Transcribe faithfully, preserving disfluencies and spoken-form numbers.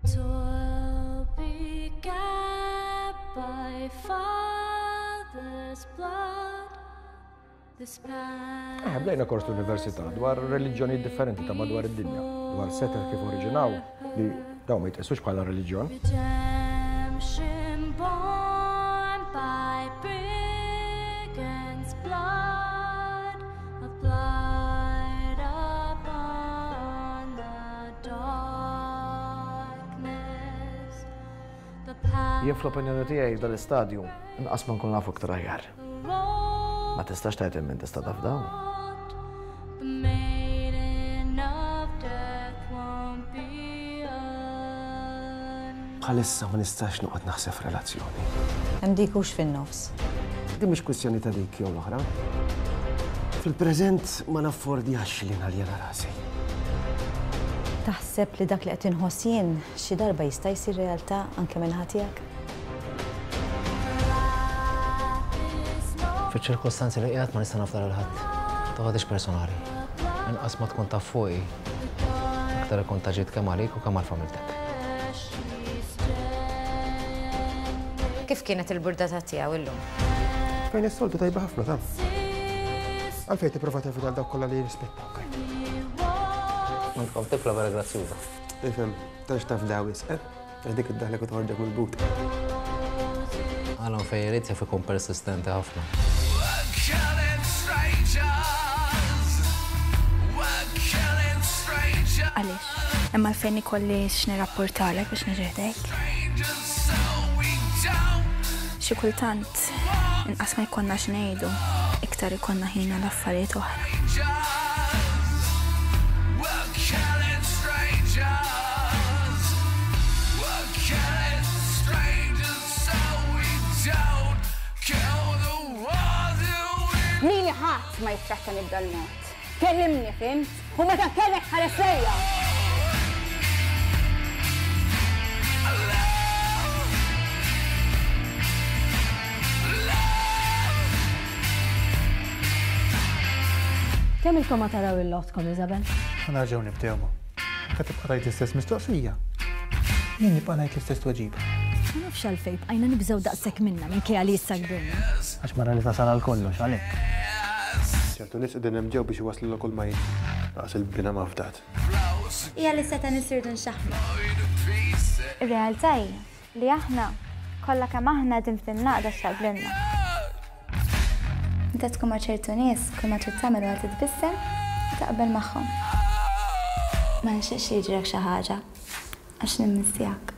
Eh, bdejna kors l-Università dwar reliġjoni differenti ta' madwar id-dinja, dwar setter kif oriġinaw li daw ma jitqisux bħala reliġjon. Jien fl-opinjoni tiegħi dal-istadju inqas ma nkun nafu aktar aħjar. Ma tistax tgħid minn tista' taf dawn. Bħalissa ma nistax noqgħod naħseb f'relazzjoni. Hemm dik hux fin-nofs. Din mhix kwistjoni ta' dik jew l-oħra. Fil-preżent ma naffordjax li naljela rasi. Taħseb li dak li qed inħoss jien xi darba jista' jsir realtà anke minn ħatijak? Fiċ-ċirkostanzi li qiegħed ma nista' nafdar il ħadd. Toħodix personali. Inqas ma tkun taf fuqi, aktar ikun taġid kemm għalik u kemm għall-familtek. Kif kienet il-burdata tiegħu illum? Fejn is-soltu tajba ħafna tam. Għalfejn tipprova tevita għal dawk kollha li jirrispettawk. Nkom tifla vera grazzjuża. Ifhem, tax taf dawis, eh? Għax dik id-daħlek u tħorġek mill-but. Għalhom fejn irid jaf ikun persistenti ħafna. Għaliex, imma l-fejn ikolli x'nirrapportalek biex niġeħdek. Xi kultant inqas ma jkollna x'ngħidu, iktar ikollna ħin għal affarijiet oħra. Lili ħadd ma jitrattani b'dal mod. Kellimni fimt, u meta kellek ħares lejja. Kemm ilkom ma taraw il-lotkom, Isabel? Nerġgħu nibdewmu. Anke tibqa' tgħid l-istess mistoqsija. Jien nibqa' ngħid l-istess tweġiba. Ma nafx għalfejn bqajna nibżgħu daqshekk minnha minkejja li issa kbirna. Għax mara li tasal għal kollox għalhekk. ċertu nies qegħdin hemm ġew biex iwasslu l kull ma naqas il-bina ma fdat. Hija li seta nisirdu nxaħmu. Ir-realtà hi li aħna kollha kemm aħna din f'din-naqda x'taqblilna. Inta tkun ma' ċertu nies kull ma trid tagħmel wara titbissem taqbel magħhom. Ma nixtieqx jiġrek xi ħaġa għax nimmissihak.